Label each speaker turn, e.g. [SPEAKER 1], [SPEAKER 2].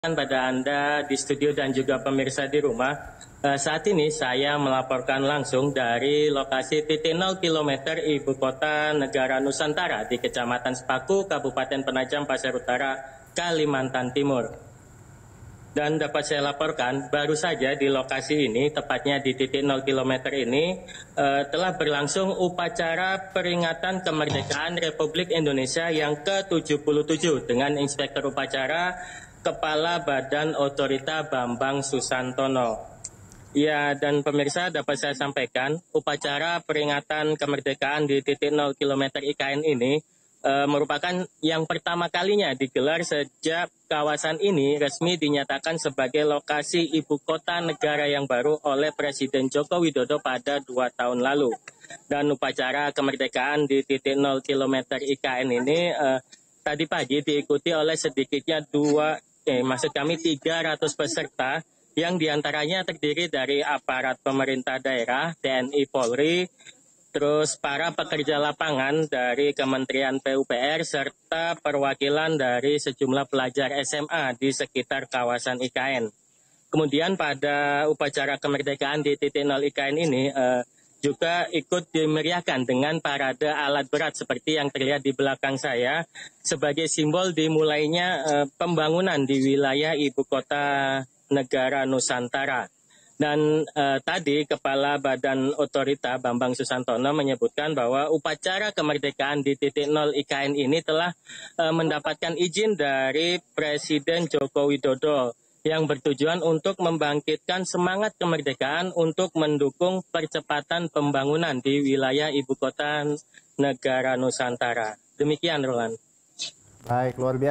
[SPEAKER 1] Pada Anda di studio dan juga pemirsa di rumah. Saat ini saya melaporkan langsung dari lokasi titik 0 km Ibu Kota Negara Nusantara di Kecamatan Sepaku, Kabupaten Penajam Pasir Utara, Kalimantan Timur. Dan dapat saya laporkan, baru saja di lokasi ini, tepatnya di titik 0 km ini, telah berlangsung upacara peringatan kemerdekaan Republik Indonesia yang ke-77 dengan Inspektur Upacara Kepala Badan Otorita Bambang Susantono. Ya, dan pemirsa dapat saya sampaikan, upacara peringatan kemerdekaan di titik 0 km IKN ini merupakan yang pertama kalinya digelar sejak kawasan ini resmi dinyatakan sebagai lokasi ibu kota negara yang baru oleh Presiden Joko Widodo pada 2 tahun lalu. Dan upacara kemerdekaan di titik 0 km IKN ini tadi pagi diikuti oleh sedikitnya 300 peserta yang diantaranya terdiri dari aparat pemerintah daerah, TNI Polri, terus para pekerja lapangan dari Kementerian PUPR, serta perwakilan dari sejumlah pelajar SMA di sekitar kawasan IKN. Kemudian pada upacara kemerdekaan di titik 0 IKN ini juga ikut dimeriahkan dengan parade alat berat seperti yang terlihat di belakang saya sebagai simbol dimulainya pembangunan di wilayah ibu kota negara Nusantara. Dan tadi Kepala Badan Otorita Bambang Susantono menyebutkan bahwa upacara kemerdekaan di titik 0 IKN ini telah mendapatkan izin dari Presiden Joko Widodo yang bertujuan untuk membangkitkan semangat kemerdekaan untuk mendukung percepatan pembangunan di wilayah ibu kota negara Nusantara. Demikian, Roland.
[SPEAKER 2] Baik, luar biasa.